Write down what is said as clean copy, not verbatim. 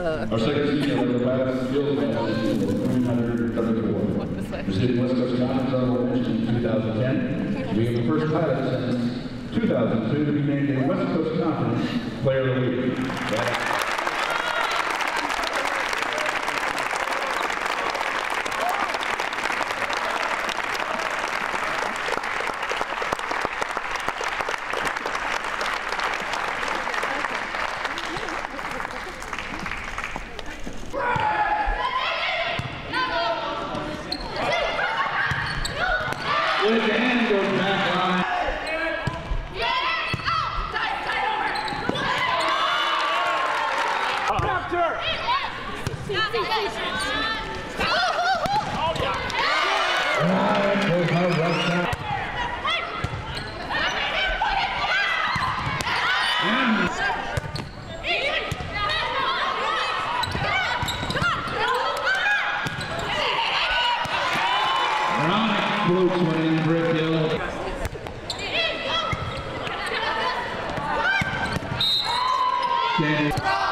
Our second senior was the last field medal with 334. Received West Coast Conference Honorable Mention in 2010. We have the first pilot since 2002 to be named a West Coast Conference Player of the Week. With the hand goes back line. Hronek floats one in Brick Hill. Okay.